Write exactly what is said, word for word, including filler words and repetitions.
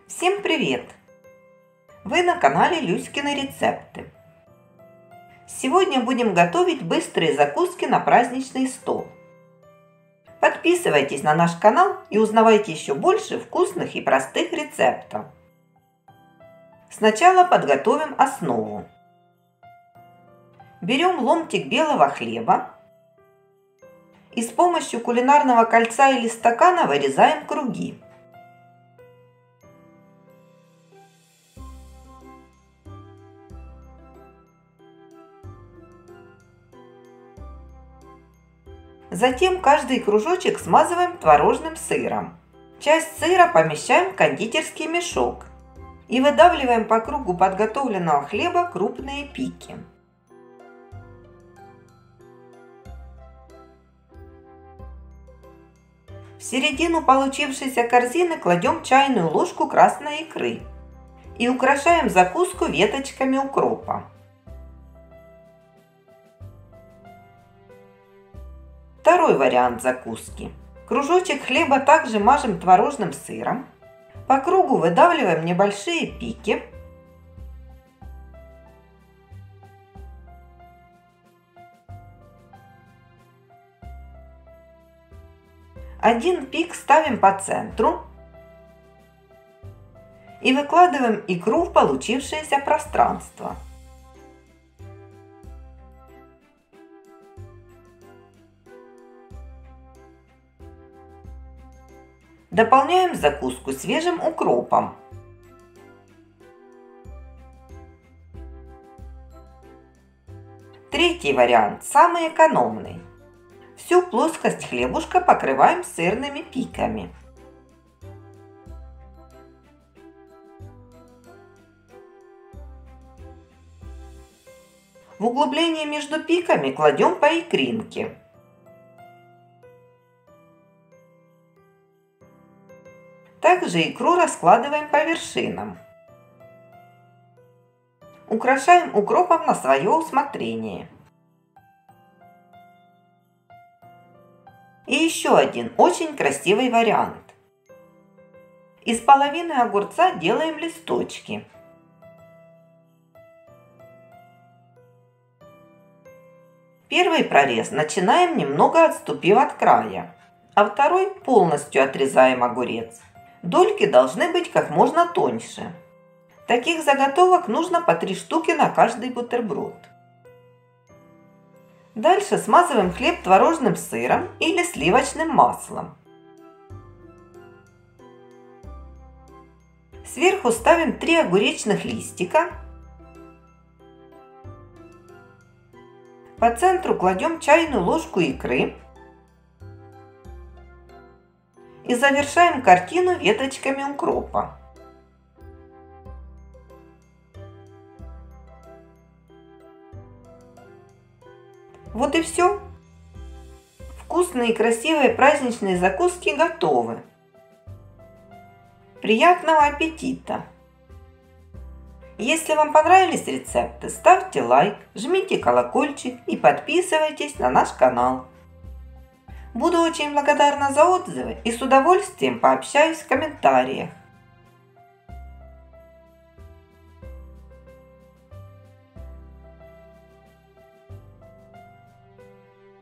Всем привет! Вы на канале Люськины рецепты. Сегодня будем готовить быстрые закуски на праздничный стол. Подписывайтесь на наш канал и узнавайте еще больше вкусных и простых рецептов. Сначала подготовим основу. Берем ломтик белого хлеба и с помощью кулинарного кольца или стакана вырезаем круги. Затем каждый кружочек смазываем творожным сыром. Часть сыра помещаем в кондитерский мешок и выдавливаем по кругу подготовленного хлеба крупные пики. В середину получившейся корзины кладем чайную ложку красной икры и украшаем закуску веточками укропа. Второй вариант закуски. Кружочек хлеба также мажем творожным сыром. По кругу выдавливаем небольшие пики. Один пик ставим по центру и выкладываем икру в получившееся пространство. Дополняем закуску свежим укропом. Третий вариант, самый экономный. Всю плоскость хлебушка покрываем сырными пиками. В углубление между пиками кладем по икринке. Также икру раскладываем по вершинам. Украшаем укропом на свое усмотрение. И еще один очень красивый вариант. Из половины огурца делаем листочки. Первый прорез начинаем немного отступив от края, а второй полностью отрезаем огурец. Дольки должны быть как можно тоньше. Таких заготовок нужно по три штуки на каждый бутерброд. Дальше смазываем хлеб творожным сыром или сливочным маслом. Сверху ставим три огуречных листика. По центру кладем чайную ложку икры. И завершаем картину веточками укропа. Вот и все. Вкусные и красивые праздничные закуски готовы. Приятного аппетита! Если вам понравились рецепты, ставьте лайк, жмите колокольчик и подписывайтесь на наш канал. Буду очень благодарна за отзывы и с удовольствием пообщаюсь в комментариях.